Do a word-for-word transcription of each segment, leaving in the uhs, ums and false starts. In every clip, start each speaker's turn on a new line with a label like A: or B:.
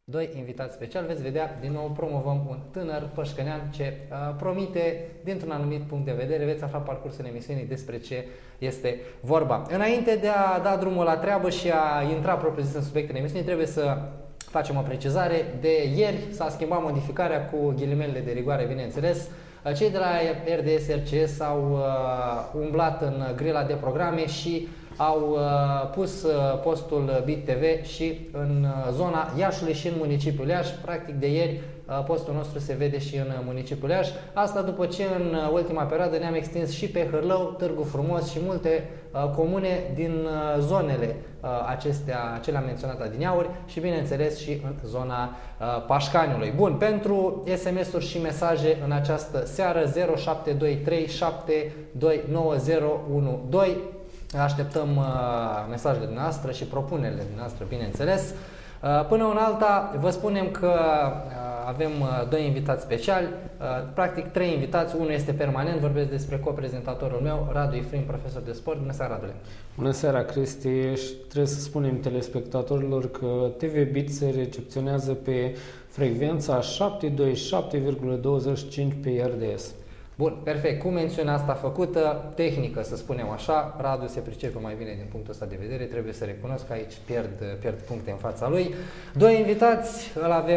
A: Doi invitați speciali, veți vedea, din nou promovăm un tânăr pășcănean ce uh, promite, dintr-un anumit punct de vedere, veți afla parcursul emisiunii despre ce este vorba. Înainte de a da drumul la treabă și a intra propriu-zis în subiectele emisiunii, trebuie să facem o precizare. De ieri s-a schimbat modificarea cu ghilimelele de rigoare, bineînțeles. Cei de la R D S R C S au uh, umblat în grila de programe și au uh, pus uh, postul B I T T V și în uh, zona Iașului și în municipiul Iași. Practic de ieri uh, postul nostru se vede și în uh, municipiul Iași. Asta după ce în uh, ultima perioadă ne-am extins și pe Hârlău, Târgu Frumos și multe uh, comune din uh, zonele uh, acestea, cele am menționat adineauri și bineînțeles și în zona uh, Pașcaniului. Bun, pentru S M S-uri și mesaje în această seară zero șapte doi trei șapte doi nouă zero unu doi. Așteptăm uh, mesajele dumneavoastră și propunerile dumneavoastră, bineînțeles. Uh, până în alta, vă spunem că uh, avem uh, doi invitați speciali, uh, practic trei invitați, unul este permanent, vorbesc despre coprezentatorul meu, Radu Ifrim, profesor de sport. Bună seara, Radule!
B: Bună seara, Cristi! Și trebuie să spunem telespectatorilor că T V Bit se recepționează pe frecvența șapte sute douăzeci și șapte virgulă douăzeci și cinci pe R D S.
A: Bun, perfect. Cu mențiunea asta făcută, tehnică să spunem așa, Radu se pricepe mai bine din punctul ăsta de vedere, trebuie să recunosc că aici pierd, pierd puncte în fața lui. Doi invitați, îl avem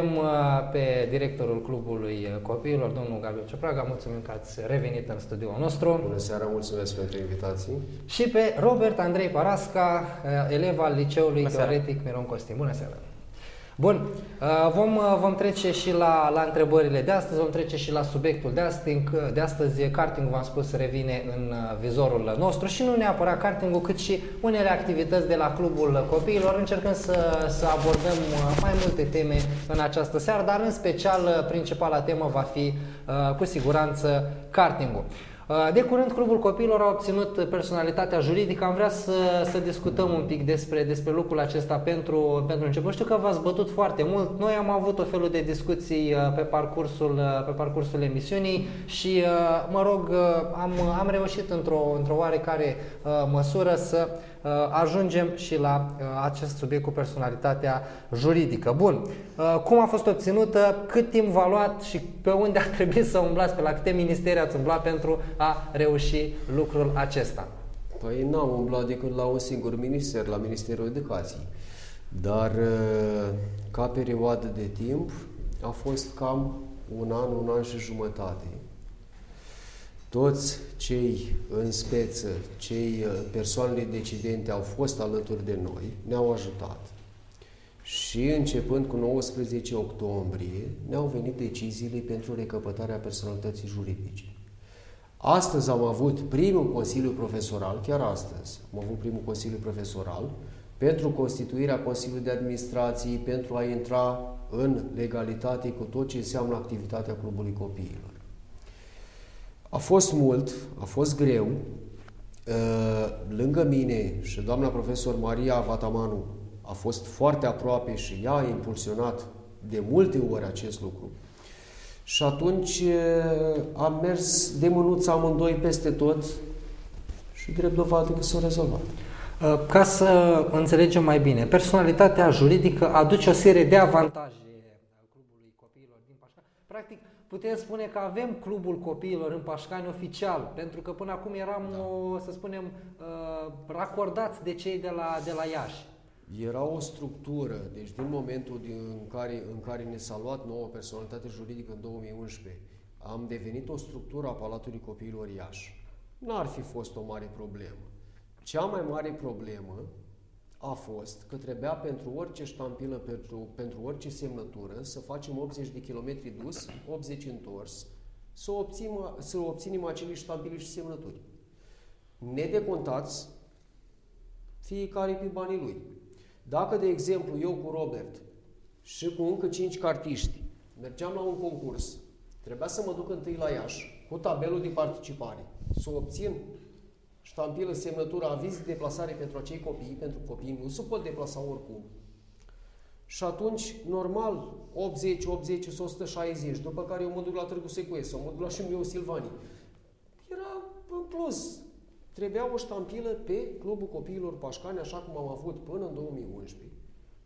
A: pe directorul Clubului Copiilor, domnul Gabriel Ciopraga, mulțumim că ați revenit în studioul nostru.
C: Bună seara, mulțumesc pentru invitații.
A: Și pe Robert Andrei Parasca, elev al Liceului Teoretic Miron Costin. Bună seara! Bun, vom, vom trece și la, la întrebările de astăzi, vom trece și la subiectul de astăzi. De astăzi, karting, v-am spus, revine în vizorul nostru și nu neapărat kartingul, cât și unele activități de la Clubul Copiilor. Încercăm să, să abordăm mai multe teme în această seară, dar în special, principala temă va fi cu siguranță kartingul. De curând, Clubul Copiilor a obținut personalitatea juridică. Am vrea să, să discutăm un pic despre, despre lucrul acesta pentru, pentru început. Știu că v-ați bătut foarte mult. Noi am avut o felul de discuții pe parcursul, pe parcursul emisiunii și, mă rog, am, am reușit într-o, într-o oarecare măsură să ajungem și la acest subiect cu personalitatea juridică. Bun, cum a fost obținută, cât timp v-a luat și pe unde a trebuit să umblați, pe la câte ministere ați umblat pentru a reuși lucrul acesta?
C: Păi n-am umblat decât la un singur minister, la Ministerul Educației. Dar ca perioadă de timp a fost cam un an, un an și jumătate. Toți cei în speță, cei persoanele decidente au fost alături de noi, ne-au ajutat. Și începând cu nouăsprezece octombrie, ne-au venit deciziile pentru recăpătarea personalității juridice. Astăzi am avut primul Consiliu Profesoral, chiar astăzi am avut primul Consiliu Profesoral, pentru constituirea Consiliului de Administrație, pentru a intra în legalitate cu tot ce înseamnă activitatea Clubului Copiilor. A fost mult, a fost greu. Lângă mine și doamna profesor Maria Vatamanu a fost foarte aproape și ea a impulsionat de multe ori acest lucru. Și atunci am mers de mânuță amândoi peste tot și drept dovadă că s-a rezolvat.
A: Ca să înțelegem mai bine, personalitatea juridică aduce o serie de avantaje Clubului Copiilor din Pașcani. Practic, putem spune că avem Clubul Copiilor în Pașcani oficial, pentru că până acum eram, da. o, să spunem, racordați de cei de la, de la Iași.
C: Era o structură, deci din momentul din care, în care ne s-a luat nouă personalitate juridică în două mii unsprezece, am devenit o structură a Palatului Copiilor Iași. N-ar fi fost o mare problemă. Cea mai mare problemă a fost că trebuia pentru orice ștampilă, pentru, pentru orice semnătură, să facem optzeci de kilometri dus, optzeci întors, să, obținem, să obținem acele ștampile și semnături. Nedecontați, fiecare pe banii lui. Dacă, de exemplu, eu cu Robert și cu încă cinci cartiști mergeam la un concurs, trebuia să mă duc întâi la Iași cu tabelul de participare, să obțin ștampilă, semnătură, aviz de deplasare pentru acei copii, pentru copii nu se pot deplasa oricum. Și atunci, normal, optzeci, optzeci, o sută șaizeci, după care eu mă duc la Târgu Secuiesc sau mă duc la Șumiu Silvanii. Era în plus. Trebuia o ștampilă pe Clubul Copiilor Pașcani, așa cum am avut până în două mii unsprezece,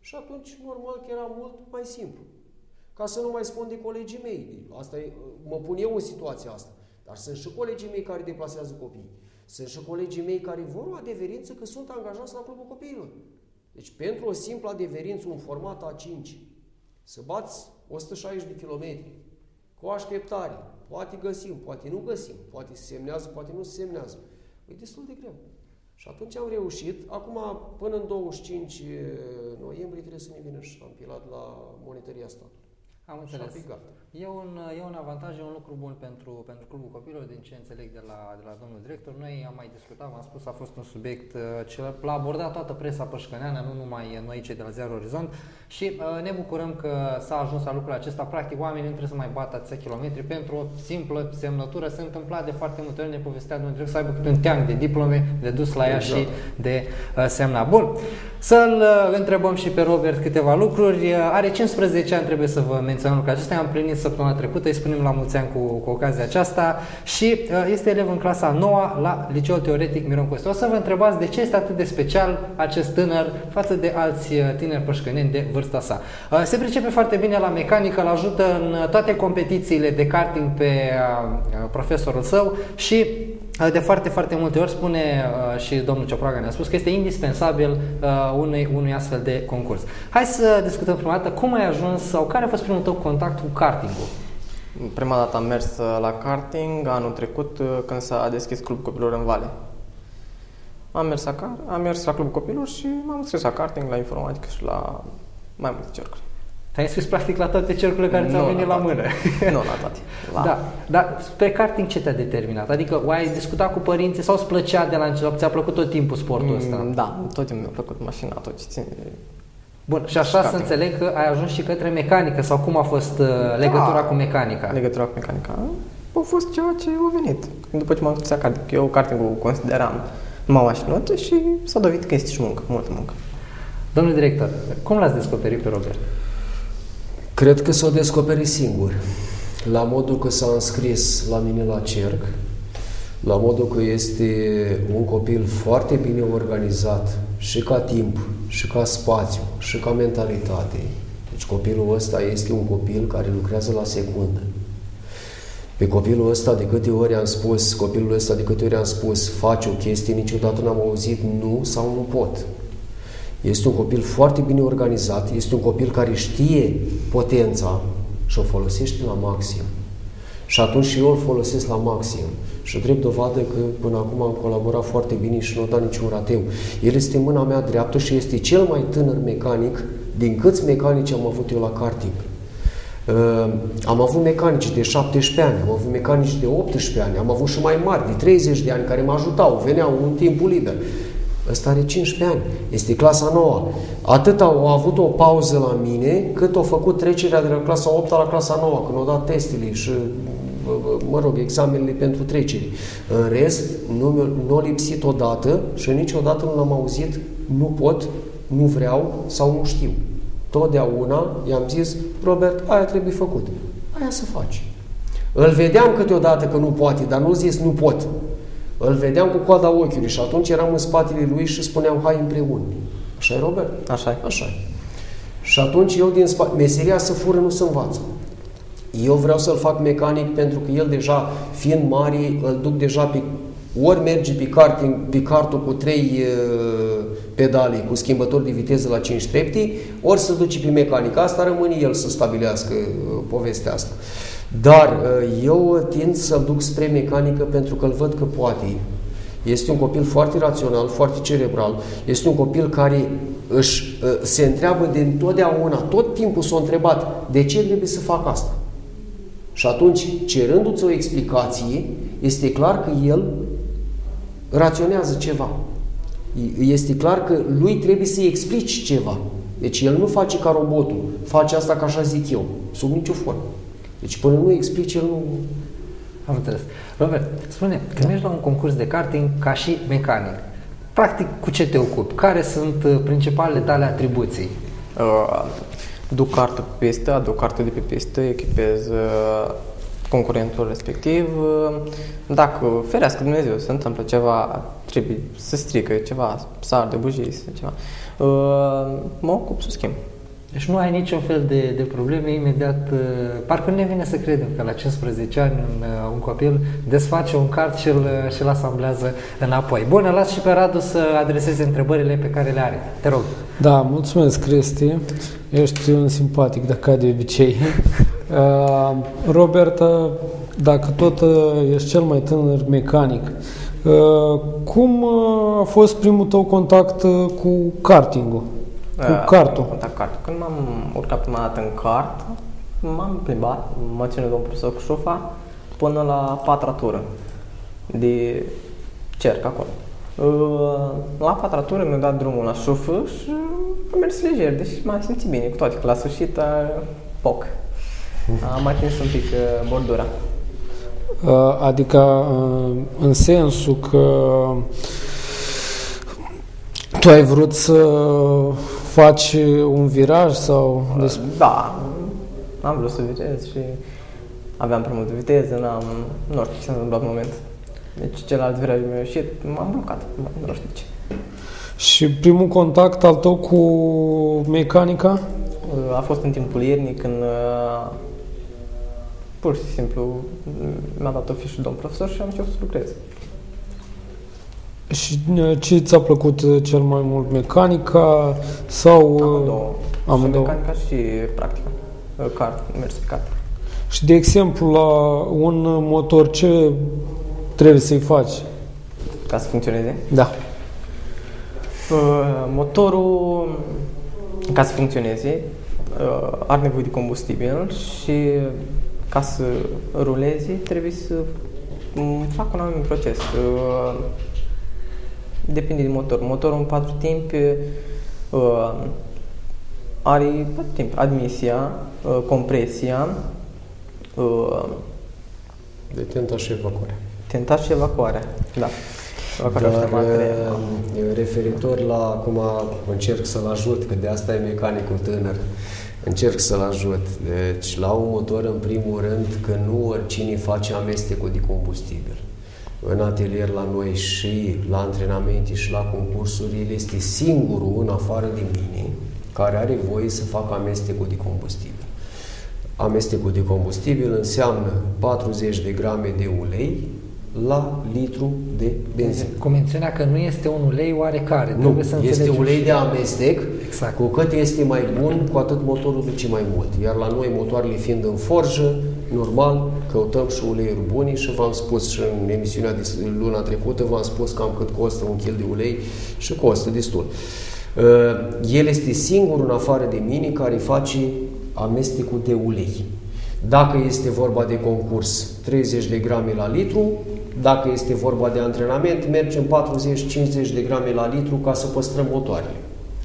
C: Și atunci, normal că era mult mai simplu. Ca să nu mai spun de colegii mei. Asta e, mă pun eu în situația asta. Dar sunt și colegii mei care deplasează copii. Sunt și colegii mei care vor o adeverință că sunt angajați la Clubul Copiilor. Deci, pentru o simplă adeverință, un format A cinci, să bați o sută șaizeci de kilometri, cu așteptare, poate găsim, poate nu găsim, poate se semnează, poate nu se semnează. E destul de greu. Și atunci am reușit. Acum, până în douăzeci și cinci noiembrie, trebuie să ne vină ștampilat la monitoria statului.
A: Am înțeles. E un, e un avantaj, e un lucru bun pentru, pentru Clubul Copilor, din ce înțeleg de la, de la domnul director. Noi am mai discutat, v-am spus, a fost un subiect ce l-a abordat toată presa pășcăneană, nu numai noi cei de la Ziarul Orizont, și uh, ne bucurăm că s-a ajuns la lucrul acesta. Practic, oamenii nu trebuie să mai bată atâția kilometri pentru o simplă semnătură. Se întâmpla de foarte multe ori, ne povestea domnul director, să aibă câte un teanc de diplome de dus la ea exact. Și de uh, semnat. Bun, să-l uh, întrebăm și pe Robert câteva lucruri. Uh, are cincisprezece ani, trebuie să vă menționăm lucrul acesta. Am plinit săptămâna trecută, îi spunem la mulți ani cu, cu ocazia aceasta și uh, este elev în clasa a noua la Liceul Teoretic Miron Coste. O să vă întrebați de ce este atât de special acest tânăr față de alți uh, tineri pășcăneni de vârsta sa. Uh, se pricepe foarte bine la mecanică, îl ajută în toate competițiile de karting pe uh, profesorul său și uh, de foarte, foarte multe ori spune uh, și domnul Ciopraga ne-a spus că este indispensabil uh, unui, unui astfel de concurs. Hai să discutăm prima dată cum ai ajuns sau care a fost primul tău contact cu kartingul?
D: Prima dată am mers la karting anul trecut când s-a deschis Clubul Copilor în Vale. Am mers, acasă, am mers la Clubul Copilor și m-am înscris la karting, la informatică și la mai multe cercuri.
A: Te-ai înscris practic la toate cercurile care ți-au venit la, la mână.
D: Nu la toate. La...
A: Da, dar spre karting ce te-a determinat? Adică ai discutat cu părinții sau îți plăcea de la început? Ți-a plăcut tot timpul sportul ăsta?
D: Mm, da, tot timpul mi-a plăcut mașina, tot ce ține.
A: Bun, și așa să înțeleg că ai ajuns și către mecanică sau cum a fost uh, legătura
D: da,
A: cu mecanica?
D: Legătura cu mecanica a fost ceva ce a venit. După ce m-am înscris la karting, eu kartingul consideram numai mașinote și s-a dovedit că este și muncă, multă muncă.
A: Domnule director, cum l-ați descoperit pe Robert?
C: Cred că s-a descoperit singur. La modul că s-a înscris la mine la cerc, la modul că este un copil foarte bine organizat și ca timp, și ca spațiu, și ca mentalitate. Deci copilul ăsta este un copil care lucrează la secundă. Pe copilul ăsta de câte ori am spus, copilul ăsta de câte ori am spus, faci o chestie, niciodată n-am auzit nu sau nu pot. Este un copil foarte bine organizat, este un copil care știe potența și o folosește la maxim. Și atunci și eu îl folosesc la maxim. Și drept dovadă că până acum am colaborat foarte bine și nu a dat niciun rateu. El este mâna mea dreaptă și este cel mai tânăr mecanic din câți mecanici am avut eu la karting. Uh, am avut mecanici de șaptesprezece ani, am avut mecanici de optsprezece ani, am avut și mai mari, de treizeci de ani, care mă ajutau, veneau în timpul liber. Ăsta are cincisprezece ani, este clasa nouă. Atât au avut o pauză la mine, cât au făcut trecerea de la clasa a opta la clasa nouă, când au dat testele și, mă rog, examenele pentru trecere. În rest, nu, nu a lipsit odată și niciodată nu l-am auzit, nu pot, nu vreau sau nu știu. Totdeauna i-am zis, Robert, aia trebuie făcut. Aia să faci. Îl vedeam câteodată că nu poate, dar nu zis nu pot. Îl vedeam cu coada ochiului și atunci eram în spatele lui și spuneam, hai împreună. Așa-i, Robert?
D: Așa-i.
C: Așa-i. Și atunci eu din spate, meseria să fură nu se învață. Eu vreau să-l fac mecanic pentru că el deja, fiind mare, îl duc deja pe... Ori merge pe, karting, pe kartul cu trei uh, pedale, cu schimbători de viteză la cinci trepte, ori să duce pe mecanic. Asta rămâne el să stabilească uh, povestea asta. Dar uh, eu tind să-l duc spre mecanică pentru că îl văd că poate. Este un copil foarte rațional, foarte cerebral. Este un copil care își, uh, se întreabă de întotdeauna, tot timpul s-a întrebat, de ce trebuie să fac asta? Și atunci, cerându-ți o explicație, este clar că el raționează ceva. Este clar că lui trebuie să-i explici ceva. Deci el nu face ca robotul, face asta ca așa zic eu, sub nicio formă. Deci până nu explici, el nu...
A: Am înțeles. Robert, spune, când mergi la un concurs de karting ca și mecanic, practic cu ce te ocupi? Care sunt principalele tale atribuții?
D: Uh, duc cartul pe pistă, aduc cartul de pe pistă, echipez uh, concurentul respectiv. Uh, dacă, ferească Dumnezeu, se întâmplă ceva, trebuie să strică ceva, să arde bujii, ceva. Uh, mă ocup să schimb.
A: Deci nu ai niciun fel de, de probleme, imediat, uh, parcă nu ne vine să credem că la cincisprezece ani un, uh, un copil desface un kart și îl, și îl asamblează înapoi. Bun, las și pe Radu să adreseze întrebările pe care le are. Te rog.
B: Da, mulțumesc, Cristi. Ești un simpatic, de ca de obicei. Uh, Robert, dacă tot uh, ești cel mai tânăr mecanic, uh, cum uh, a fost primul tău contact uh, cu kartingul? Cu kartul.
D: Contact kartul. Când m-am urcat prima dată în kart, m-am plimbat, m-a ținut domnul profesor cu șofa până la patra tură de cerc acolo. La patra tură mi-a dat drumul la șofă și am mers lejer, deci m-am simțit bine, cu toate că la sfârșit, poc. Am atins un pic bordura.
B: Adică în sensul că tu ai vrut să faci un viraj sau...
D: Da, am vrut să virez și aveam prea multă viteză, n-am... nu știu ce s-a întâmplat în moment. Deci celălalt viraj mi-a ieșit, m-am blocat, nu știu de ce.
B: Și primul contact al tău cu mecanica?
D: A fost în timpul iernii când pur și simplu mi-a dat o fișă domn profesor și am început să lucrez.
B: Și ce ți-a plăcut cel mai mult, mecanica sau...
D: Amândouă.
B: Amândouă.
D: Și mecanica și practica. Kart, mers pe kart.
B: Și de exemplu, la un motor, ce trebuie să-i faci?
D: Ca să funcționeze?
B: Da.
D: Motorul, ca să funcționeze, are nevoie de combustibil și ca să ruleze trebuie să fac un anumit proces. Depinde de motor. Motorul în patru timpi uh, are patru timpi. Admisia, uh, compresia, uh,
C: de tentat și evacuare.
D: Tentat și evacuarea, da.
C: Dar referitor la, acum încerc să-l ajut, că de asta e mecanicul tânăr, încerc să-l ajut. Deci la un motor, în primul rând, că nu oricine face amestecul de combustibil. În atelier la noi și la antrenamente și la concursuri, el este singurul, în afară de mine, care are voie să facă amestecul de combustibil. Amestecul de combustibil înseamnă patruzeci de grame de ulei la litru de benzină.
A: Cu mențiunea că nu este un ulei oarecare.
C: Nu,
A: să
C: este ulei de amestec.
A: Exact.
C: Cu cât este mai bun, cu atât motorul duce mai mult. Iar la noi, motoarele fiind în forjă, normal, căutăm și uleiuri buni și v-am spus și în emisiunea de luna trecută, v-am spus cam cât costă un kil de ulei și costă destul. El este singurul, în afară de mine, care face amestecul de ulei. Dacă este vorba de concurs, treizeci de grame la litru. Dacă este vorba de antrenament, mergem patruzeci cincizeci de grame la litru ca să păstrăm motoarele.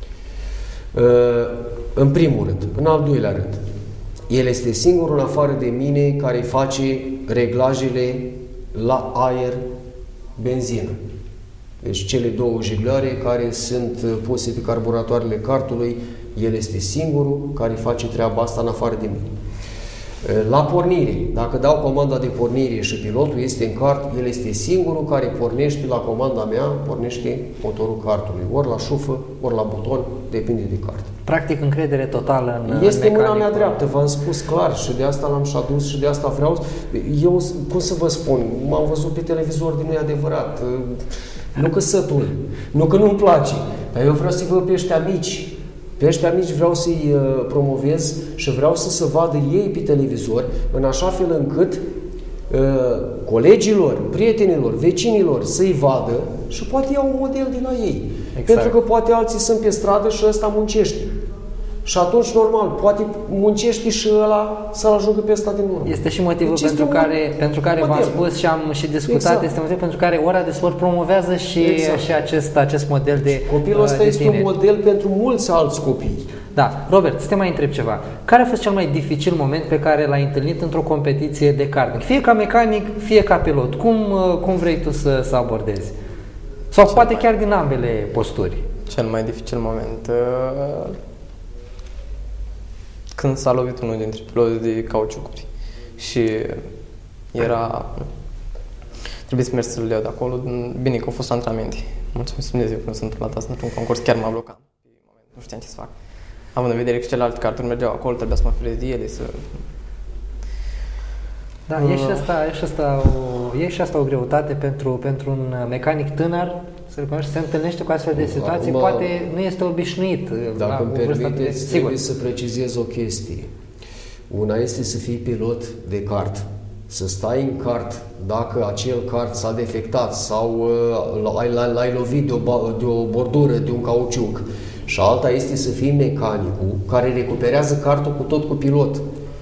C: În primul rând. În al doilea rând, el este singurul, în afară de mine, care face reglajele la aer, benzină. Deci cele două jigloare care sunt puse pe carburatoarele kartului, el este singurul care face treaba asta în afară de mine. La pornire, dacă dau comanda de pornire și pilotul este în kart, el este singurul care pornește la comanda mea, pornește motorul kartului, ori la șufă, ori la buton, depinde de kart.
A: Practic încredere totală în
C: Este
A: în
C: mâna mea dreaptă, v-am spus clar și de asta l-am și adus și de asta vreau. Eu, cum să vă spun, m-am văzut pe televizor din nu e adevărat. Nu că sătul, nu că nu-mi place, dar eu vreau să-i văd pe ăștia mici. Pe ăștia mici vreau să-i uh, promovez și vreau să se vadă ei pe televizor, în așa fel încât uh, colegilor, prietenilor, vecinilor să-i vadă și poate iau un model de la ei. Exact. Pentru că poate alții sunt pe stradă și ăsta muncește. Și atunci, normal, poate muncește și ăla să-l ajungă pe ăsta din urmă.
A: Este și motivul
C: deci
A: pentru, care, pentru care v-am spus și am și discutat, exact. Este motivul pentru care Ora de Sport promovează și, exact. și acest, acest model de
C: copilul ăsta este tineri. Un model pentru mulți alți copii.
A: Da. Robert, să te mai întreb ceva. Care a fost cel mai dificil moment pe care l-ai întâlnit într-o competiție de karting? Fie ca mecanic, fie ca pilot. Cum, cum vrei tu să, să abordezi? Sau cel poate mai... chiar din ambele posturi.
D: Cel mai dificil moment... Uh... când s-a lovit unul dintre piloți de cauciucuri și era... trebuie să merg să-l iau de acolo. Bine că au fost antrenamente. Mulțumesc Dumnezeu că nu s-a întâmplat asta într-un concurs, chiar m-a blocat. nu știam ce să fac. Având în vedere că celelalte carturi mergeau acolo, trebuia să mă frez de ele, să...
A: Da, e și asta, e și asta, o, e și asta o greutate pentru, pentru un mecanic tânăr, să recunoști, se întâlnește cu astfel de situații,
C: Acum,
A: poate nu este obișnuit.
C: Dacă îmi permiteți,
A: de...
C: trebuie să precizez o chestie. Una este să fii pilot de kart, să stai în kart dacă acel kart s-a defectat sau uh, l-ai lovit de o, de o bordură, de un cauciuc. Și alta este să fii mecanicul care recuperează kartul cu tot cu pilot.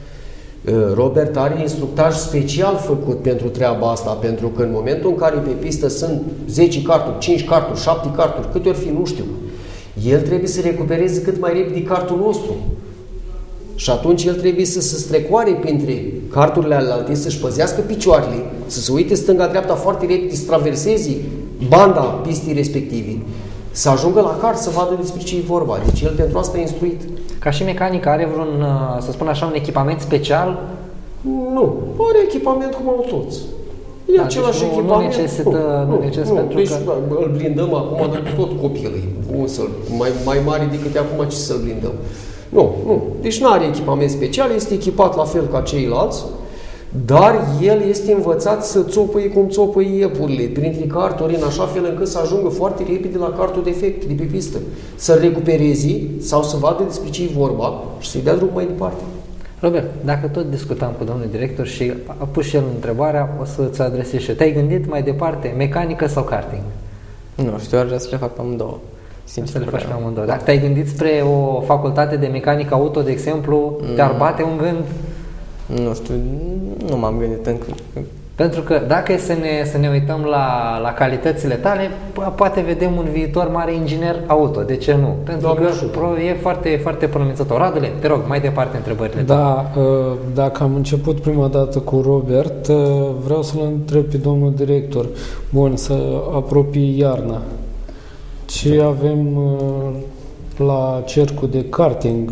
C: Robert are instructaj special făcut pentru treaba asta, pentru că în momentul în care pe pistă sunt zece karturi, cinci karturi, șapte karturi, câte ori fi, nu știu, el trebuie să recupereze cât mai repede kartul nostru. Și atunci el trebuie să se strecoare printre carturile alte, să-și păzească picioarele, să se uite stânga-dreapta foarte repede, să traverseze banda pistii respective, să ajungă la kart, să vadă despre ce e vorba. Deci el pentru asta e instruit.
A: Ca și mecanic are vreun, să spun așa, un echipament special?
C: Nu. Are echipament cum au toți. E
A: da,
C: același
A: deci nu,
C: echipament.
A: Nu necesită, nu, nu necesită nu, pentru
C: deci,
A: că...
C: îl blindăm acum de tot copilul. Mai, mai mare decât acum, ce să-l blindăm. Nu, nu. Deci nu are echipament special, este echipat la fel ca ceilalți, dar el este învățat să țopăie cum țopăie iepurile, printre carturi, în așa fel încât să ajungă foarte repede la cartul defect de pe pistă. Să-l recupereze sau să vadă despre ce e vorba și să-i dea drum mai departe.
A: Robert, dacă tot discutam cu domnul director și a pus și el întrebarea, o să-ți adresez și te-ai gândit mai departe, mecanică sau karting?
D: Nu știu, ar vrea să le fac pe amândouă. Sincer,
A: să le faci pe amândouă. Dacă te-ai gândit spre o facultate de mecanică auto, de exemplu, mm. te-ar bate un gând?
D: Nu știu, nu m-am gândit încă.
A: Pentru că dacă e să ne, să ne uităm la, la calitățile tale, poate vedem un viitor mare inginer auto. De ce nu? Pentru
C: Doamne
A: că pro, e foarte, foarte promițător. Radule, te rog, mai departe întrebările tale.
B: Da, dacă am început prima dată cu Robert, vreau să-l întreb pe domnul director. Bun, să apropie iarna. Ce avem la cercul de karting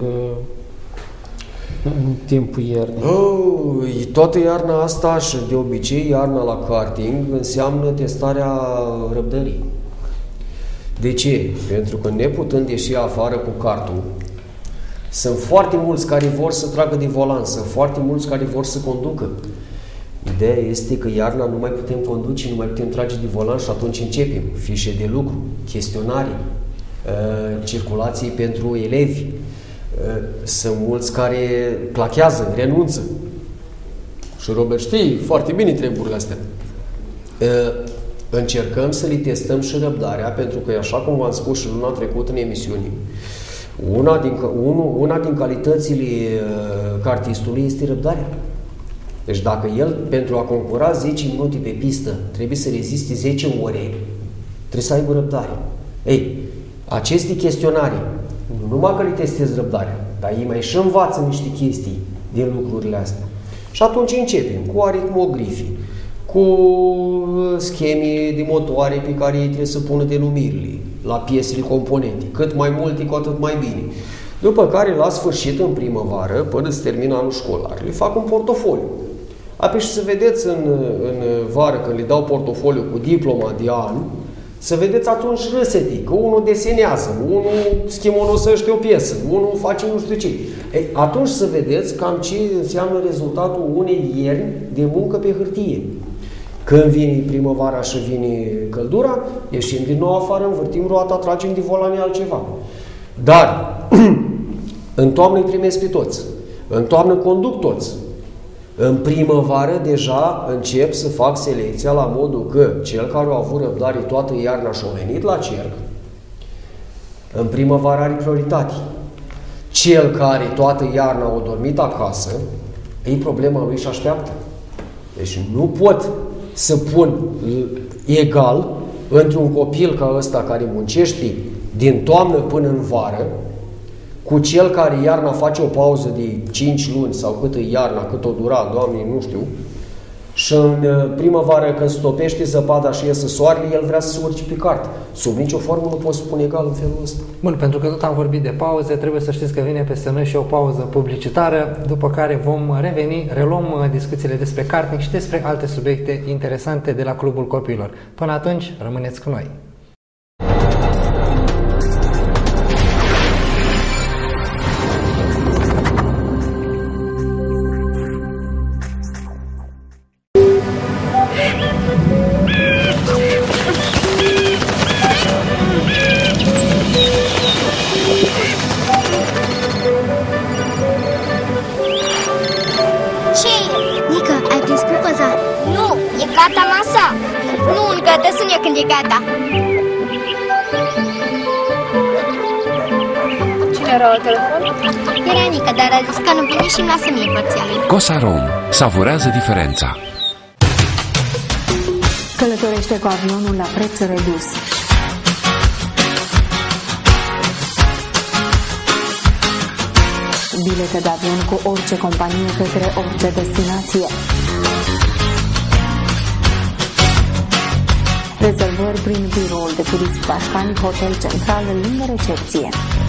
B: în timpul iernii?
C: Oh, toată iarna asta și de obicei iarna la karting înseamnă testarea răbdării. De ce? Pentru că neputând ieși afară cu kartul, sunt foarte mulți care vor să tragă de volan, sunt foarte mulți care vor să conducă. Ideea este că iarna nu mai putem conduce, nu mai putem trage de volan și atunci începem fișe de lucru, chestionare, circulații pentru elevi. Sunt mulți care plachează, renunță. Și Robert știe foarte bine treburile astea. Încercăm să le testăm și răbdarea, pentru că, așa cum v-am spus și luna trecută în emisiune, una din, una din calitățile kartistului este răbdarea. Deci dacă el, pentru a concura zece minute pe pistă, trebuie să reziste zece ore, trebuie să aibă răbdare. Ei, aceste chestionare, nu numai că le testezi răbdarea, dar ei mai și învață niște chestii din lucrurile astea. Și atunci începem cu aritmogrifii, cu scheme de motoare pe care ei trebuie să pună denumirile la piesele componente. Cât mai multe, cu atât mai bine. După care, la sfârșit, în primăvară, până se termină anul școlar, le fac un portofoliu. Apoi și să vedeți în, în vară, când le dau portofoliu cu diploma de an, să vedeți atunci râsete, că unul desenează, unul schimonosește o piesă, unul face nu știu ce. Ei, atunci să vedeți cam ce înseamnă rezultatul unei ierni de muncă pe hârtie. Când vine primăvara și vine căldura, ieșim din nou afară, învârtim roata, tragem de volane altceva. Dar în toamnă îi primesc pe toți, în toamnă conduc toți. În primăvară deja încep să fac selecția la modul că cel care a avut răbdare toată iarna și a venit la cerc, în primăvară are prioritate. Cel care toată iarna a dormit acasă, e problema lui și așteaptă. Deci nu pot să pun egal între un copil ca ăsta care muncește din toamnă până în vară, cu cel care iarna face o pauză de cinci luni sau cât e iarna, cât o dura, Doamne, nu știu, și în primăvară când stopește zăpada și iese soarele, el vrea să se urce pe cart. Sub nicio formă nu pot spune egal în felul ăsta.
A: Bun, pentru că tot am vorbit de pauze, trebuie să știți că vine peste noi și o pauză publicitară, după care vom reveni, reluăm discuțiile despre karting și despre alte subiecte interesante de la Clubul Copiilor. Până atunci, rămâneți cu noi!
E: Tata, sun-i când e gata. Cine era la telefon? Era Nica, dar a zis că nu vine și îmi lasă mie parțial.
F: Cosarom. Savurează diferența.
G: Călătorește cu avionul la preț redus. Bilete de avion cu orice companie către orice destinație. Rezervări prin biroul de turism Pașcani, Hotel Central, lângă recepție.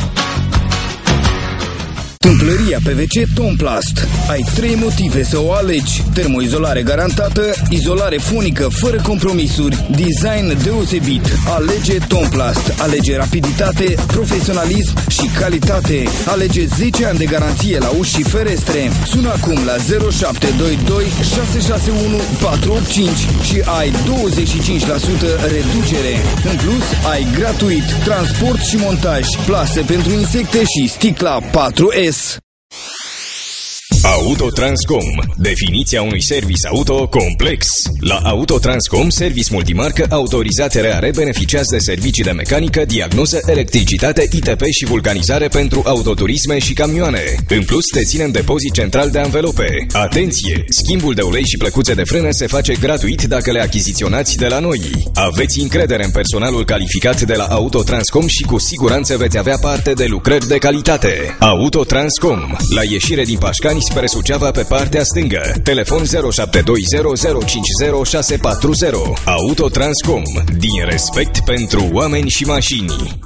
H: Tâmplăria P V C Tomplast. Ai trei motive să o alegi: termoizolare garantată, izolare fonică fără compromisuri, design deosebit. Alege Tomplast. Alege rapiditate, profesionalism și calitate. Alege zece ani de garanție la uși și ferestre. Sună acum la zero șapte doi doi șase șase unu patru opt cinci și ai douăzeci și cinci la sută reducere. În plus, ai gratuit transport și montaj, plase pentru insecte și sticla patru S.
I: Autotranscom. Definiția unui service auto complex. La Autotranscom, service multimarcă autorizat R A R beneficiază de servicii de mecanică, diagnoză, electricitate, I T P și vulcanizare pentru autoturisme și camioane. În plus, deținem depozit central de anvelope. Atenție! Schimbul de ulei și plăcuțe de frână se face gratuit dacă le achiziționați de la noi. Aveți încredere în personalul calificat de la Autotranscom și cu siguranță veți avea parte de lucrări de calitate. Autotranscom. La ieșire din Pașcani spre Suceava pe partea stângă. Telefon zero șapte doi zero zero cinci zero șase patru zero. Autotranscom. Din respect pentru oameni și mașini.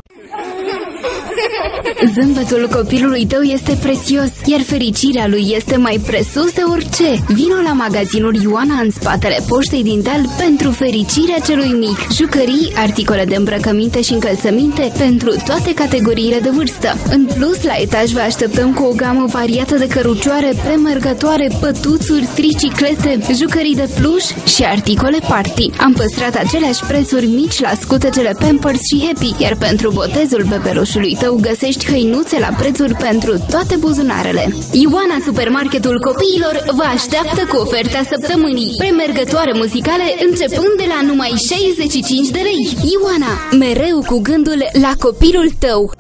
J: Zâmbetul copilului tău este prețios, iar fericirea lui este mai presus de orice. Vino la magazinul Ioana în spatele poștei din Deal pentru fericirea celui mic. Jucării, articole de îmbrăcăminte și încălțăminte pentru toate categoriile de vârstă. În plus, la etaj vă așteptăm cu o gamă variată de cărucioare premergătoare, pătuțuri, triciclete, jucării de pluș și articole party. Am păstrat aceleași prețuri mici la scutecele Pampers și Happy, iar pentru botezul bebelușului tău găsești hăinuțe la prețuri pentru toate buzunarele. Ioana, supermarketul copiilor, vă așteaptă cu oferta săptămânii. Premergătoare muzicale începând de la numai șaizeci și cinci de lei. Ioana, mereu cu gândul la copilul tău.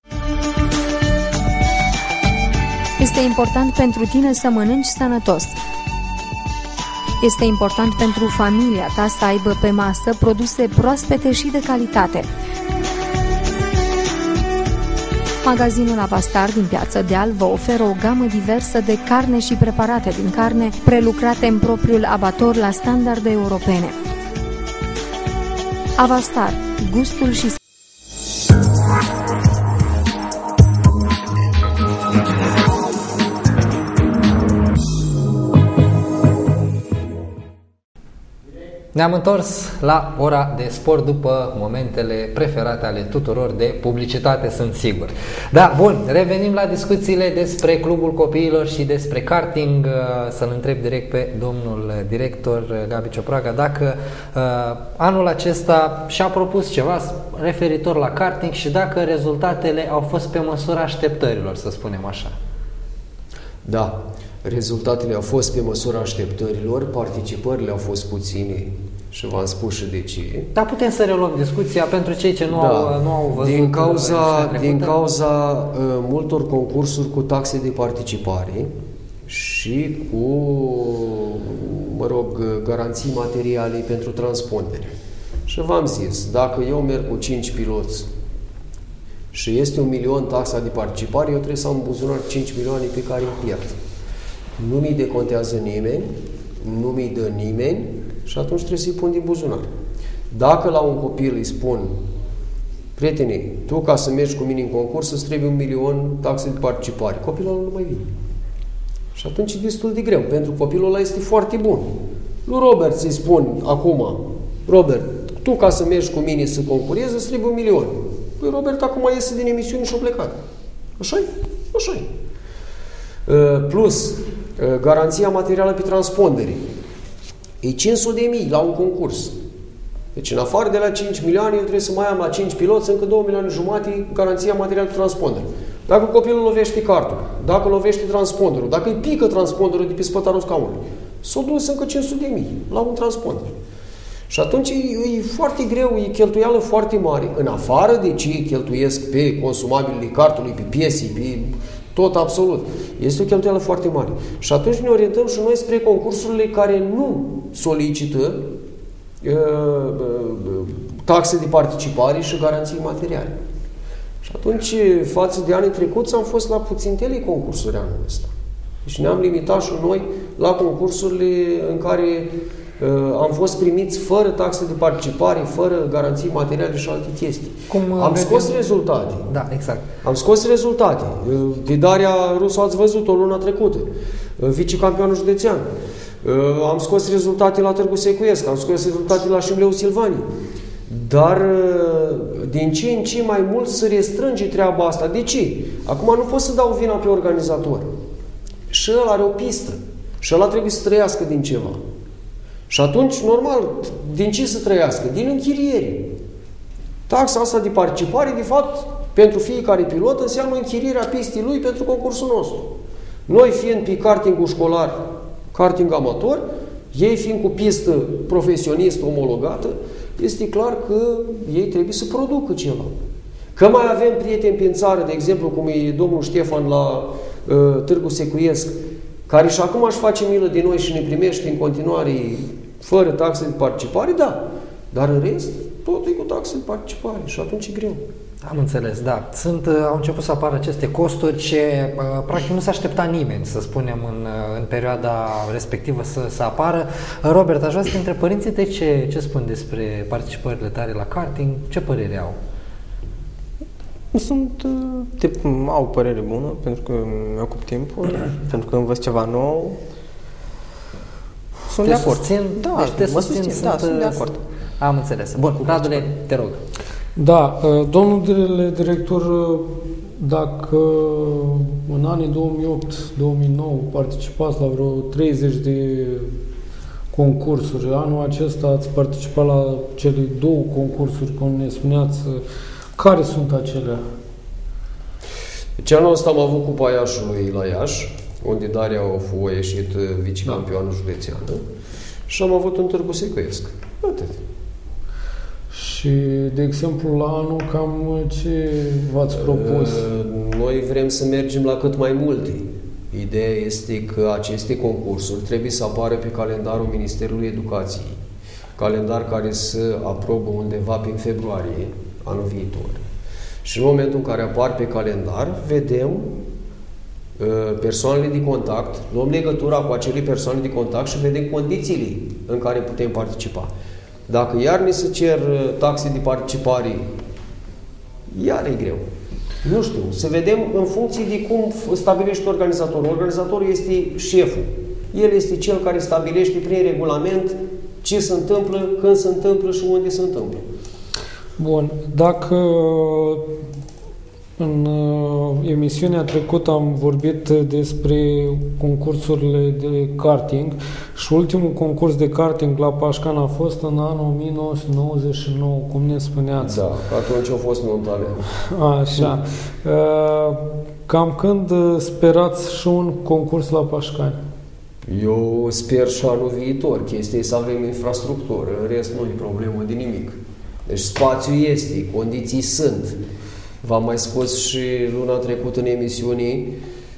G: Este important pentru tine să mănânci sănătos. Este important pentru familia ta să aibă pe masă produse proaspete și de calitate. Magazinul Avastar din Piața Deal vă oferă o gamă diversă de carne și preparate din carne prelucrate în propriul abator la standarde europene. Avastar, gustul și
A: Ne-am întors la ora de sport după momentele preferate ale tuturor de publicitate, sunt sigur. Da, bun, revenim la discuțiile despre Clubul Copiilor și despre karting. Să-l întreb direct pe domnul director Gabi Ciopraga dacă uh, anul acesta și-a propus ceva referitor la karting și dacă rezultatele au fost pe măsura așteptărilor, să spunem așa.
C: Da. Rezultatele au fost pe măsura așteptărilor, participările au fost puține și v-am spus și de ce.
A: Dar putem să reluăm discuția pentru cei ce nu, da. au, nu au văzut.
C: Din cauza, din cauza uh, multor concursuri cu taxe de participare și cu, mă rog, garanții materiale pentru transpondere. Și v-am zis, dacă eu merg cu cinci piloți și este un milion taxa de participare, eu trebuie să am în buzunar cinci milioane pe care îi pierd. Nu mi decontează nimeni, nu mi dă nimeni și atunci trebuie să-i pun din buzunar. Dacă la un copil îi spun, prietene, tu ca să mergi cu mine în concurs îți trebuie un milion taxe de participare, copilul nu mai vine. Și atunci e destul de greu, pentru copilul ăla este foarte bun. Lui Robert să-i spun acum, Robert, tu ca să mergi cu mine să concurezi îți trebuie un milion. Păi Robert acum iese din emisiune și-o plecat. Așa-i? Așa-i. Plus, garanția materială pe transpondere. E cinci sute de mii la un concurs. Deci, în afară de la cinci milioane, eu trebuie să mai am la cinci piloți încă două milioane jumate garanția materială pe transpondere. Dacă copilul lovește cartul, dacă lovește transponderul, dacă îi pică transponderul de pe spătarul scaunului, s-o dus încă cinci sute de mii la un transponder. Și atunci e, e foarte greu, e cheltuială foarte mare, în afară de ce cheltuiesc pe consumabilii cartului, pe piesii, pe tot absolut. Este o cheltuială foarte mare. Și atunci ne orientăm și noi spre concursurile care nu solicită uh, uh, taxe de participare și garanții materiale. Și atunci, față de anii trecuți, am fost la puțintele concursuri anul ăsta. Deci ne-am limitat și noi la concursurile în care uh, am fost primiți fără taxe de participare, fără garanții materiale și alte chestii.
A: Cum
C: am vedem... scos rezultate.
A: Da, exact.
C: Am scos rezultate. Pe Daria Rusu ați văzut-o luna trecută, vicecampionul județean. Am scos rezultate la Târgu Secuiesc, am scos rezultate la Șimleu Silvanii. Dar din ce în ce mai mult se restrânge treaba asta. De ce? Acum nu pot să dau vina pe organizator. Și ăla are o pistă. Și ăla trebuie să trăiască din ceva. Și atunci, normal, din ce să trăiască? Din închiriere. Taxa asta de participare, de fapt, pentru fiecare pilot, înseamnă închirierea pistii lui pentru concursul nostru. Noi fiind pe kartingul școlar, karting amator, ei fiind cu pistă profesionistă omologată, este clar că ei trebuie să producă ceva. Că mai avem prieteni prin țară, de exemplu, cum e domnul Ștefan la uh, Târgu Secuiesc, care și acum își face milă de noi și ne primește în continuare fără taxe de participare, da. Dar în rest, totul e cu taxe de participare și atunci e greu.
A: Am înțeles, da. Sunt, au început să apară aceste costuri ce practic nu s-a aștepta nimeni, să spunem, în, în perioada respectivă să, să apară. Robert, aș vrea să te întreb părinții tăi ce, ce spun despre participările tale la karting, ce părere au?
D: Sunt, de, au o părere bună, pentru că mi-ocup timpul, pentru că învăț ceva nou. Sunt
A: te
D: de acord.
A: Susțin?
D: Da,
A: deci te
D: mă
A: susțin,
D: susțin,
A: sunt,
D: da, sunt de acord.
A: Am înțeles. Bun, Radule, te rog.
B: Da, domnule director, dacă în anii două mii opt două mii nouă participați la vreo treizeci de concursuri, anul acesta ați participat la cele două concursuri, cum ne spuneați, care sunt acelea?
C: Deci anul ăsta am avut Cupa Iașului la Iași, unde Daria a ieșit vicecampioană județeană, și am avut în Târgu Secuiesc. Atât.
B: Și, de exemplu, la anul, cam ce v-ați propus?
C: Noi vrem să mergem la cât mai multe. Ideea este că aceste concursuri trebuie să apară pe calendarul Ministerului Educației, calendar care să aprobă undeva prin februarie anul viitor. Și în momentul în care apar pe calendar, vedem persoanele de contact, luăm legătura cu acele persoane de contact și vedem condițiile în care putem participa. Dacă iar ne se cer taxe de participare, iar e greu. Nu știu, să vedem în funcție de cum stabilește organizatorul. Organizatorul este șeful. El este cel care stabilește prin regulament ce se întâmplă, când se întâmplă și unde se întâmplă.
B: Bun, dacă în emisiunea trecută am vorbit despre concursurile de karting și ultimul concurs de karting la Pașcan a fost în anul o mie nouă sute nouăzeci și nouă, cum ne spuneați.
C: Da, atunci a fost nunta.
B: Așa. Cam când sperați și un concurs la Pașcan?
C: Eu sper și anul viitor. Chestia e să avem infrastructură, în rest nu e problemă de nimic. Deci spațiu este, condiții sunt. V-am mai spus și luna trecută în emisiune,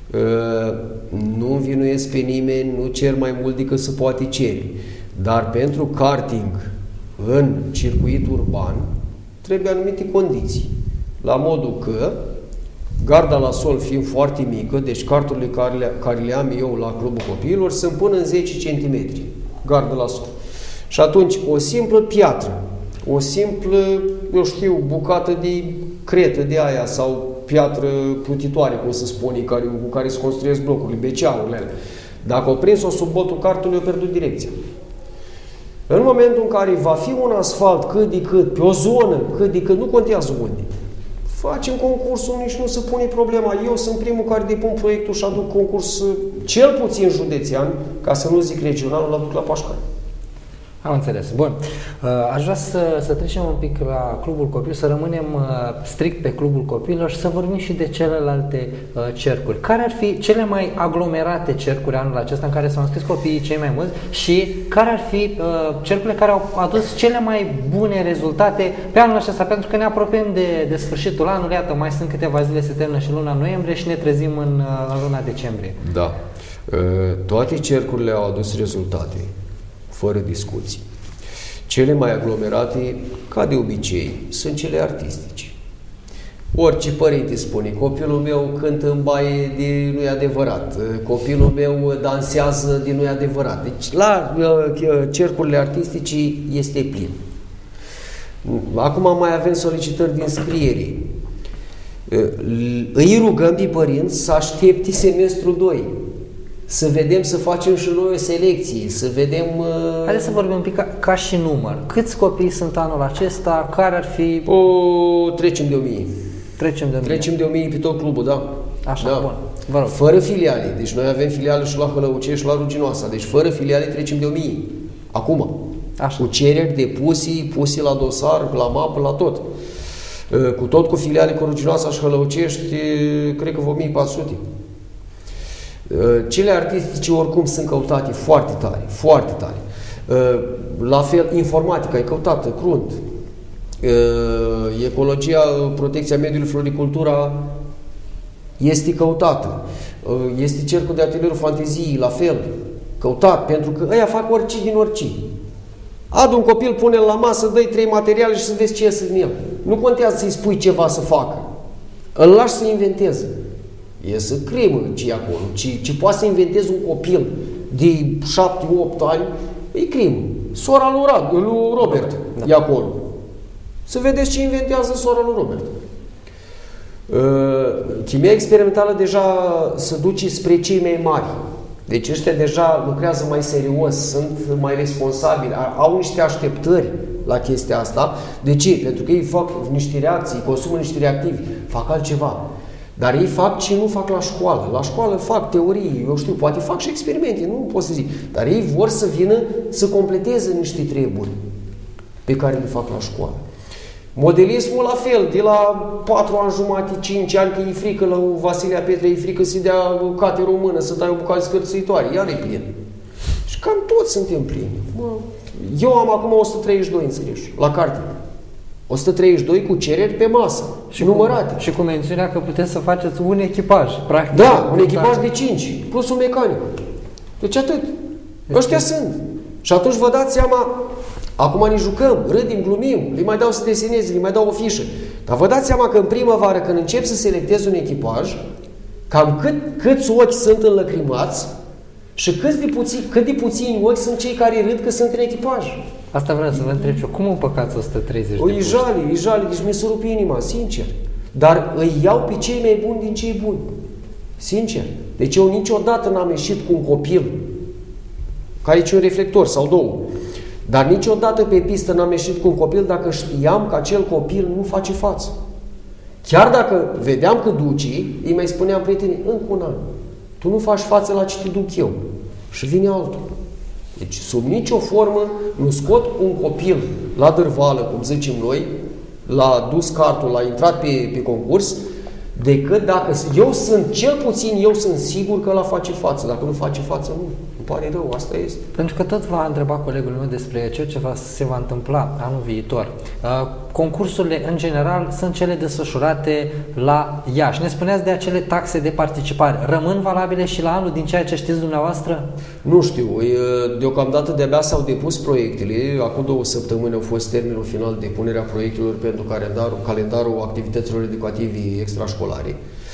C: nu învinuiesc pe nimeni, nu cer mai mult decât se poate cere. Dar pentru karting în circuit urban trebuie anumite condiții. La modul că garda la sol fiind foarte mică, deci karturile care le, care le am eu la Clubul Copiilor sunt până în zece centimetri, garda la sol. Și atunci o simplă piatră, o simplă, eu știu, bucată de cretă de aia sau piatră plutitoare, cum se spune, care, cu care se construiesc blocurile, beceaurile alea. Dacă o prins-o sub botul cartului, o pierdut direcția. În momentul în care va fi un asfalt cât de cât, pe o zonă cât de cât, nu contează unde, facem concursul, nici nu se pune problema. Eu sunt primul care depun proiectul și aduc concurs cel puțin județean, ca să nu zic regional, îl aduc la Pașcan.
A: Am înțeles. Bun. Aș vrea să, să trecem un pic la Clubul Copil, să rămânem strict pe Clubul Copilor și să vorbim și de celelalte cercuri. Care ar fi cele mai aglomerate cercuri anul acesta în care s-au înscris copiii cei mai mulți și care ar fi cercurile care au adus cele mai bune rezultate pe anul acesta? Pentru că ne apropiem de, de sfârșitul anului, iată, mai sunt câteva zile, se termină și luna noiembrie și ne trezim în, în luna decembrie.
C: Da. Toate cercurile au adus rezultate, fără discuții. Cele mai aglomerate, ca de obicei, sunt cele artistice. Orice părinte spune, copilul meu cântă în baie de nu e adevărat, copilul meu dansează de nu e adevărat. Deci la cercurile artistice este plin. Acum mai avem solicitări de înscriere. Îi rugăm pe părinți să aștepte semestrul doi. Să vedem, să facem și noi o selecție, să vedem... Uh...
A: Haideți să vorbim un pic ca, ca și număr. Câți copii sunt anul acesta? Care ar fi...
C: O, trecem de o mie.
A: Trecem de o mie.
C: Trecem de o mie pe tot clubul, da.
A: Așa,
C: da.
A: Bun. Vă rog.
C: Fără filiale. Deci noi avem filiale și la Hălăucești și la Ruginoasa. Deci fără filiale trecem de o mie. Acum.
A: Așa.
C: Cu cereri depuse, puse la dosar, la mapă, la tot. Cu tot cu filiale cu Ruginoasa și Hălăucești, cred că o mie patru sute. Cele artistice oricum sunt căutate foarte tare, foarte tare. La fel, informatica e căutată, crunt. Ecologia, protecția mediului, floricultura este căutată. Este cercul de atelierul fanteziei, la fel, căutat, pentru că ăia fac orice din orice. Adu un copil, pune-l la masă, dă-i trei materiale și să vezi ce iese din el. Nu contează să-i spui ceva să facă. Îl lași să inventeze. E să crimă ce e acolo. Ce, ce poate să inventeze un copil de șapte opt ani, e crimă. Sora lui, Rad, lui Robert da. E acolo. Să vedeți ce inventează sora lui Robert. Uh, chimia experimentală deja se duce spre cei mai mari. Deci ăștia deja lucrează mai serios, sunt mai responsabili, au niște așteptări la chestia asta. De ce? Pentru că ei fac niște reacții, consumă niște reactivi, fac altceva. Dar ei fac ce nu fac la școală. La școală fac teorii, eu știu, poate fac și experimente, nu pot să zic. Dar ei vor să vină să completeze niște treburi pe care le fac la școală. Modelismul la fel, de la patru ani jumate, cinci ani, că e frică la Vasilia Petre, e frică să-i dea cate română, să dai o bucată scârțăitoare, iar e plin. Și cam toți suntem plini. Eu am acum o sută treizeci și doi înscriși la carte. o sută treizeci și doi cu cereri pe masă și numărate.
A: Cu, și cu mențiunea că puteți să faceți un echipaj, practic.
C: Da, un echipaj de cinci, plus un mecanic. Deci atât. Este... Ăștia sunt. Și atunci vă dați seama, acum ne jucăm, râdim, glumim, le mai dau să deseneze, le mai dau o fișă. Dar vă dați seama că în primăvară, când încep să selectez un echipaj, cam cât, câți ochi sunt înlăcrimați și cât de, puțini, cât de puțini ochi sunt cei care râd că sunt în echipaj.
A: Asta vreau să vă întreb și eu. Cum împăcați o sută treizeci
C: o,
A: de
C: e jale, e jale, deci mi se rupe inima, sincer. Dar îi iau pe cei mai buni din cei buni. Sincer. Deci eu niciodată n-am ieșit cu un copil, ca aici un reflector sau două, dar niciodată pe pistă n-am ieșit cu un copil dacă știam că acel copil nu face față. Chiar dacă vedeam că duce, îi mai spuneam prietenii, încă un an, tu nu faci față la ce te duc eu. Și vine altul. Deci, sub nicio formă, nu scot un copil la dârvală, cum zicem noi, l-a dus cartul, l-a intrat pe, pe concurs, decât dacă eu sunt, cel puțin eu sunt sigur că ăla face față. Dacă nu face față, nu. Îmi pare rău, asta este.
A: Pentru că tot v-a întrebat colegul meu despre ceea ce va, se va întâmpla anul viitor. Uh, concursurile, în general, sunt cele desfășurate la Iași. Ne spuneați de acele taxe de participare. Rămân valabile și la anul din ceea ce știți dumneavoastră?
C: Nu știu. Deocamdată de-abia s-au depus proiectele. Acum două săptămâni au fost termenul final de depunerea proiectelor pentru calendarul, calendarul activităților educative extrașcolare.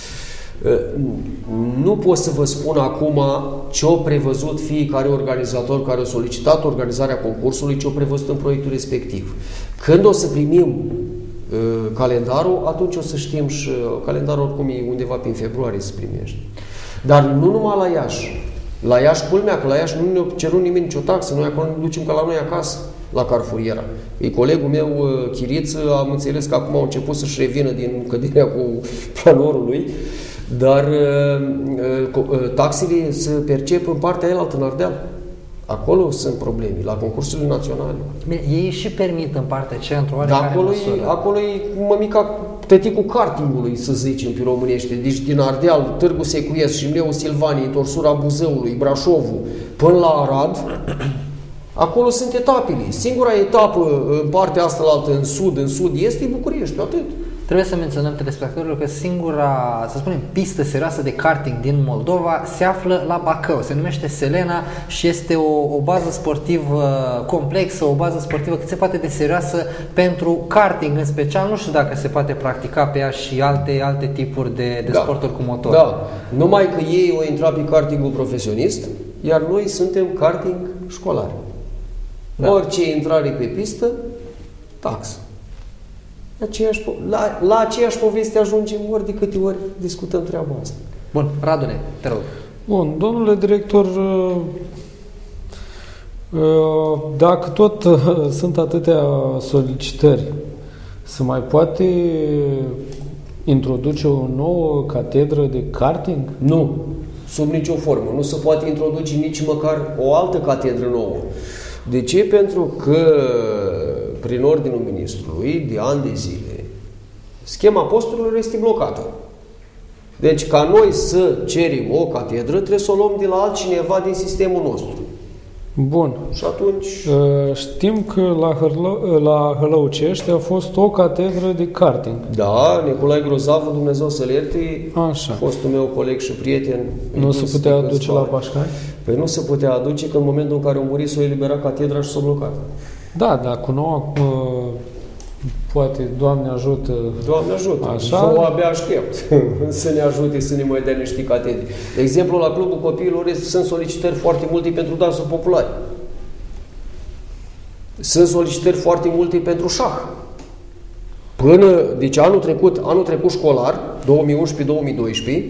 C: Nu pot să vă spun acum ce a prevăzut fiecare organizator care a solicitat organizarea concursului, ce a prevăzut în proiectul respectiv. Când o să primim uh, calendarul, atunci o să știm și uh, calendarul oricum e undeva prin februarie să primești. Dar nu numai la Iași. La Iași, culmea, că la Iași nu ne-a cerut nimeni nicio taxă, noi acolo ne ducem ca la noi acasă, la Carfuriera. E colegul meu, Chiriță, am înțeles că acum au început să-și revină din căderea cu planorul lui, dar uh, uh, taxele se percep în partea aia altă, în Ardeal. Acolo sunt probleme, la concursurile naționale.
A: Bine, ei și permit în partea aceea într-o
C: Dar
A: oarecare
C: acolo
A: măsură.
C: e, acolo e mămica tăticul kartingului, să zicem, pe românește. Deci din Ardeal, Târgu Secuiesc, Șimleu Silvanii, întorsura Buzăului, Brașovul, până la Arad, acolo sunt etapele. Singura etapă în partea asta la altă, în sud, în sud-est, e București, atât.
A: Trebuie să menționăm telespectatorilor că singura, să spunem, pistă serioasă de karting din Moldova se află la Bacău. Se numește Selena și este o, o bază sportivă complexă, o bază sportivă cât se poate de serioasă pentru karting în special. Nu știu dacă se poate practica pe ea și alte, alte tipuri de, de
C: Da.
A: sporturi cu motor.
C: Da, numai că ei au intrat pe kartingul profesionist, iar noi suntem karting școlar. Da. Orice intrare pe pistă, taxă. Aceeași, po- la, la aceeași poveste ajungem ori de câte ori discutăm treaba asta.
A: Bun, Radule, te rog.
B: Bun, domnule director, uh, uh, dacă tot uh, sunt atâtea solicitări, se mai poate introduce o nouă catedră de karting?
C: Nu, sub nicio formă. Nu se poate introduce nici măcar o altă catedră nouă. De ce? Pentru că prin ordinul ministrului, de ani de zile, schema posturilor este blocată. Deci, ca noi să cerem o catedră, trebuie să o luăm de la altcineva din sistemul nostru.
B: Bun.
C: Și atunci...
B: Știm că la, Hărlă, la Hălăucești a fost o catedră de karting.
C: Da, Nicolae Grozavă, Dumnezeu să-l ierte,
B: Așa.
C: fostul meu coleg și prieten.
B: Nu se putea aduce la Pașcani?
C: Păi nu se putea aduce, că în momentul în care a murit s-a eliberat catedra și s-a blocat.
B: Da, dar cu noua, poate, Doamne ajută...
C: Doamne ajută,
B: așa.
C: eu abia aștept să ne ajute să ne mai dea niște catedre. De exemplu, la Clubul Copiilor sunt solicitări foarte multe pentru dansul popular. Sunt solicitări foarte multe pentru șah. Până, deci anul trecut, anul trecut școlar, două mii unsprezece două mii doisprezece,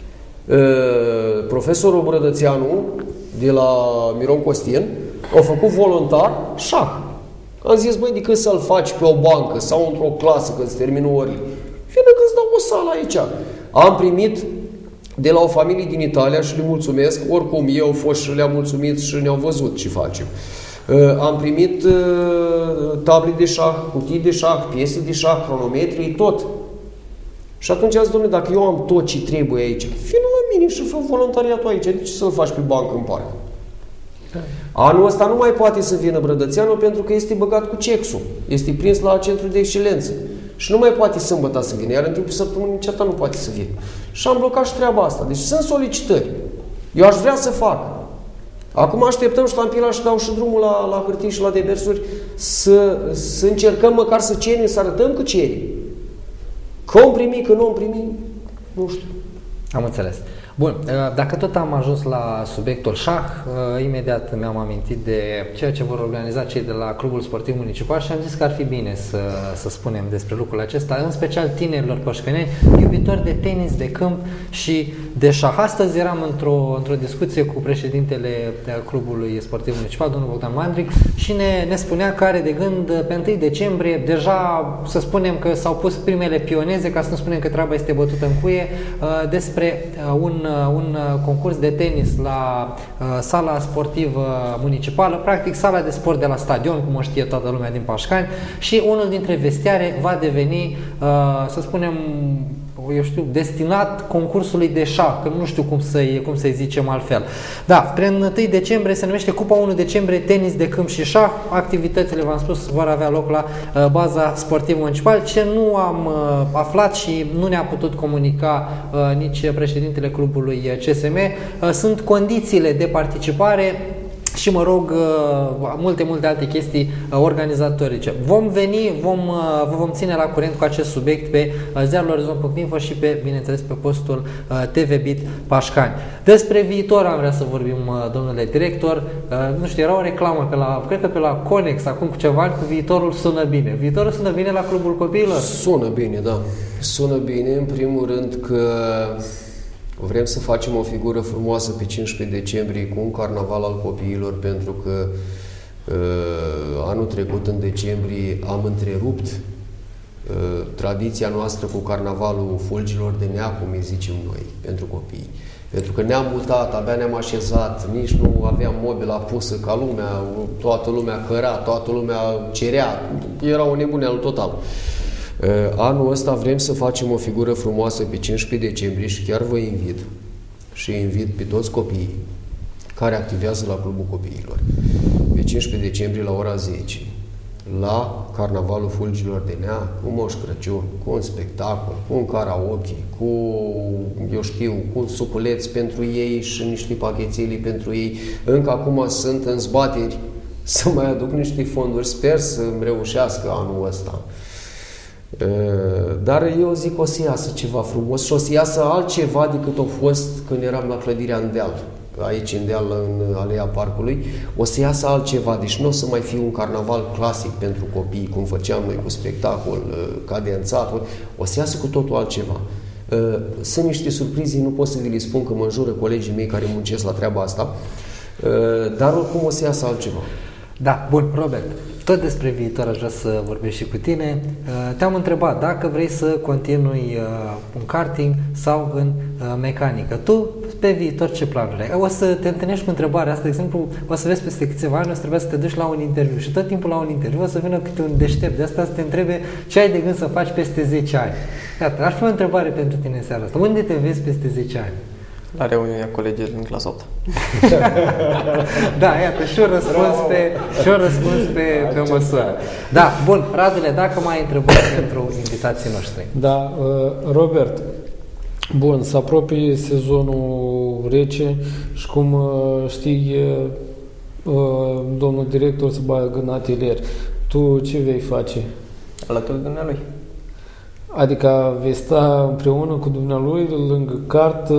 C: profesorul Brădățeanu de la Miron Costin a făcut voluntar șah. Am zis, băi, decât să-l faci pe o bancă sau într-o clasă când se termină orele, vină că îți dau o sală aici. Am primit de la o familie din Italia și le mulțumesc, oricum eu au fost și le-am mulțumit și ne-au văzut ce facem. Am primit table de șah, cutii de șah, piese de șah, cronometri, tot. Și atunci am zis, domnule, dacă eu am tot ce trebuie aici, vină la mine și fă voluntariatul aici, de ce să-l faci pe bancă în parc? Anul ăsta nu mai poate să vină Brădățeanu pentru că este băgat cu cexul. Este prins la centrul de excelență. Și nu mai poate sâmbătă să vină, iar în timpul săptămânii niciodată nu poate să vină. Și am blocat și treaba asta. Deci sunt solicitări. Eu aș vrea să fac. Acum așteptăm ștampila și dau și drumul la, la hârtii și la demersuri să, să încercăm măcar să cerem, să arătăm că cerem. Că o primi, că nu o primi, nu știu.
A: Am înțeles. Bun, dacă tot am ajuns la subiectul șah, imediat mi-am amintit de ceea ce vor organiza cei de la Clubul Sportiv Municipal și am zis că ar fi bine să, să spunem despre lucrul acesta, în special tinerilor pășcăneni, iubitori de tenis, de câmp și de șah. Astăzi eram într-o, într-o discuție cu președintele Clubului Sportiv Municipal, domnul Bogdan Mandric, și ne, ne spunea că are de gând pe întâi decembrie, deja să spunem că s-au pus primele pioneze, ca să nu spunem că treaba este bătută în cuie, despre un un concurs de tenis la uh, sala sportivă municipală, practic sala de sport de la stadion, cum o știe toată lumea din Pașcani, și unul dintre vestiare va deveni, uh, să spunem, eu știu, destinat concursului de șah, că nu știu cum să-i, cum să-i zicem altfel. Da, prin întâi decembrie se numește Cupa unu decembrie Tenis de câmp și șah. Activitățile, v-am spus, vor avea loc la uh, baza sportivă municipală. Ce nu am uh, aflat și nu ne-a putut comunica uh, nici președintele clubului C S M, uh, sunt condițiile de participare și, mă rog, multe, multe alte chestii organizatorice. Vom veni, vom, vă vom ține la curent cu acest subiect pe ziarul orizont punct info și pe, bineînțeles, pe postul T V Bit Pașcani. Despre viitor am vrea să vorbim, domnule director. Nu știu, era o reclamă pe la, cred că pe la Conex, acum cu ceva ani, cu viitorul sună bine. Viitorul sună bine la Clubul Copiilor?
C: Sună bine, da. Sună bine, în primul rând că vrem să facem o figură frumoasă pe cincisprezece decembrie cu un carnaval al copiilor, pentru că uh, anul trecut, în decembrie, am întrerupt uh, tradiția noastră cu carnavalul fulgilor de nea, cum îi zicem noi, pentru copii. Pentru că ne-am mutat, abia ne-am așezat, nici nu aveam mobila pusă ca lumea, toată lumea căra, toată lumea cerea, era o nebunie al total. Anul ăsta vrem să facem o figură frumoasă pe cincisprezece decembrie și chiar vă invit și invit pe toți copiii care activează la Clubul Copiilor. Pe cincisprezece decembrie la ora zece, la Carnavalul Fulgilor de Nea, cu Moș Crăciun, cu un spectacol, cu un karaoke, cu, eu știu, cu supuleți pentru ei și niște pachețele pentru ei. Încă acum sunt în zbateri să mai aduc niște fonduri. Sper să-mi reușească anul ăsta. Dar eu zic o să iasă ceva frumos și o să iasă altceva decât a fost când eram la clădirea în deal, aici în deal, în Aleea Parcului. O să iasă altceva, deci nu o să mai fie un carnaval clasic pentru copii, cum făceam noi cu spectacol cadențat, o să iasă cu totul altceva. Sunt niște surprize, nu pot să vi le spun, că mă înjură colegii mei care muncesc la treaba asta, dar oricum o să iasă altceva.
A: Da, bun, Robert, tot despre viitor aș vrea să vorbesc și cu tine. Te-am întrebat dacă vrei să continui în karting sau în mecanică. Tu, pe viitor, ce planuri ai? O să te întâlnești cu întrebarea asta, de exemplu, o să vezi peste câțiva ani, o să trebuie să te duci la un interviu și tot timpul la un interviu o să vină câte un deștept de asta să te întrebe ce ai de gând să faci peste zece ani. Iată, aș fi o întrebare pentru tine în seara asta. Unde te vezi peste zece ani?
D: La reuniunea colegilor din clasa opt.
A: Da, iată, și un răspuns pe, și un răspuns pe, pe măsură. Da, bun, Radule, dacă mai ai întrebări pentru invitații noștri.
B: Da, Robert, bun, se apropie sezonul rece și cum știi, domnul director se bagă în atelier. Tu ce vei face?
D: Alături de dumnealui.
B: Adică vei sta împreună cu dumnealui lângă cart,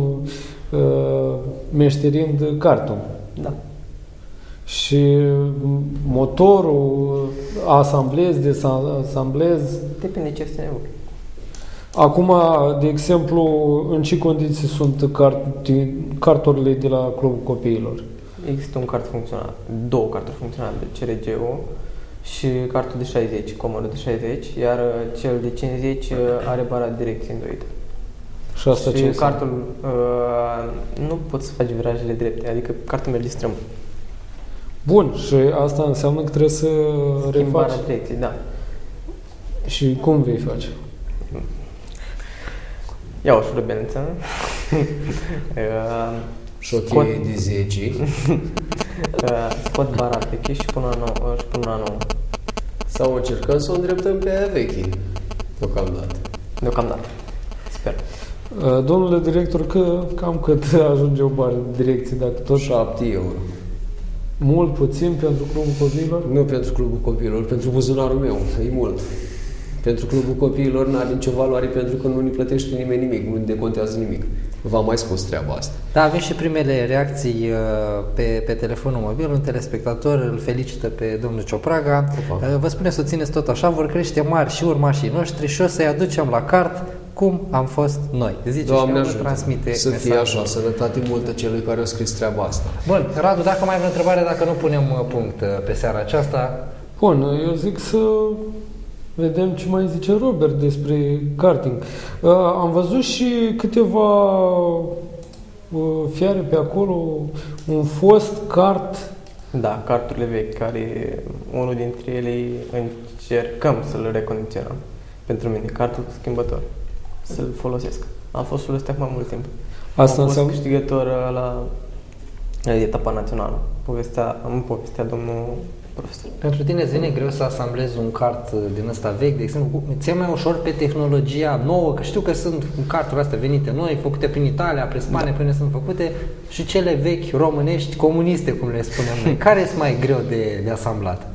B: meșterind cartul.
D: Da.
B: Și motorul, asamblez, desamblez.
D: Depinde ce este nevoie.
B: Acum, de exemplu, în ce condiții sunt cart, carturile de la Clubul Copiilor?
D: Există un cart funcțional, două carturi funcționale, C R G-ul și cartul de șaizeci, comodul de șaizeci, iar cel de cincizeci are bara de direcție îndoită.
B: Și asta
D: și
B: ce
D: cartul uh, nu poți să faci virajele drepte, adică cartul merge strâmb.
B: Bun, și asta înseamnă că trebuie să refaci.
D: Schimbarea direcției, da.
B: Și cum vei face?
D: Iau o șurubență.
C: Și o cheie de zece.
D: Scot bara veche și pun una nouă. Și pun una nouă.
C: Sau încercăm să o îndreptăm pe aia veche, deocamdată.
D: Deocamdată. Sper.
B: Domnule director, că cam cât ajunge o bară de direcție, dacă tot...
C: șapte euro.
B: Mult, puțin pentru Clubul Copiilor?
C: Nu pentru Clubul Copiilor, pentru buzunarul meu, e mult. Pentru Clubul Copiilor n-are nicio valoare, pentru că nu ne plătește nimeni nimic, nu ne decontează nimic. V-am mai spus treaba asta.
A: Da, avem și primele reacții pe, pe telefonul mobil. Un telespectator îl felicită pe domnul Ciopraga. Opa. Vă spune să o țineți tot așa, vor crește mari și urmașii noștri și o să-i aducem la cart cum am fost noi. Zice,
C: Doamne
A: și
C: ajută
A: transmite
C: să fie
A: mesajul.
C: așa, sănătate multă celui care a scris treaba asta.
A: Bun, Radu, dacă mai ai o întrebare, dacă nu punem punct pe seara aceasta.
B: Bun, eu zic să vedem ce mai zice Robert despre karting. Uh, am văzut și câteva uh, fiare pe acolo, un fost kart.
D: Da, karturile vechi, care unul dintre ele încercăm să-l recondiționăm. Pentru mine, kartul schimbător, să-l folosesc. Am fost ăsta mai mult timp.
B: Asta
D: am fost
B: înseamnă...
D: câștigător la, la etapa națională. Povestea, îmi povestea domnul profesor.
A: Pentru tine îți vine greu să asamblezi un kart din ăsta vechi, de exemplu, ți-e mai ușor pe tehnologia nouă, că știu că sunt karturile astea venite noi, făcute prin Italia, prin Spania, prin unde sunt făcute, și cele vechi, românești, comuniste, cum le spunem noi. Care e mai greu de, de asamblat?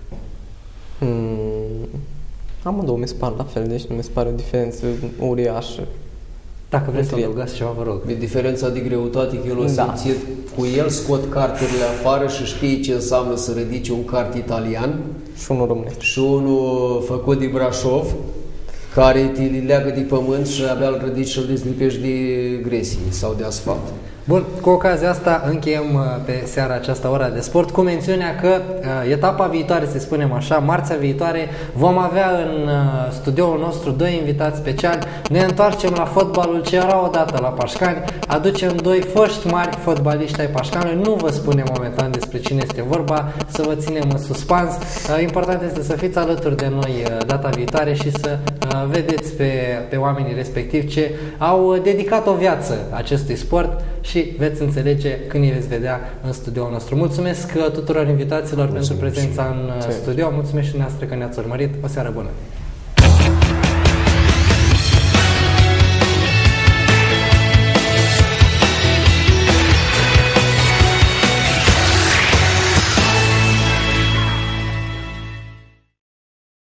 D: Hmm, amândouă mi se par la fel, deci nu mi se pare o diferență uriașă.
A: Dacă vreți să adăugați ceva, vă rog.
C: De diferența de greutate, că el o
D: Da.
C: simțit, cu el scot carturile afară și știi ce înseamnă să ridice un cart italian
D: Și unul românesc.
C: și unul făcut de Brașov, care te leagă de pământ și abia îl ridici și îl dezlipești de gresii sau de asfalt.
A: Bun, cu ocazia asta încheiem pe seara aceasta ora de sport cu mențiunea că uh, etapa viitoare, să spunem așa, marțea viitoare, vom avea în uh, studioul nostru doi invitați speciali. Ne întoarcem la fotbalul ce era odată la Pașcani, aducem doi foști mari fotbaliști ai Pașcanului. Nu vă spunem momentan despre cine este vorba, să vă ținem în suspans. Uh, important este să fiți alături de noi uh, data viitoare și să uh, vedeți pe, pe oamenii respectivi ce au dedicat o viață acestui sport și veți înțelege când îi veți vedea în studioul nostru. Mulțumesc tuturor invitaților Mulțumesc pentru prezența în studio. Mulțumesc și dumneavoastră că ne-ați urmărit. O seară bună!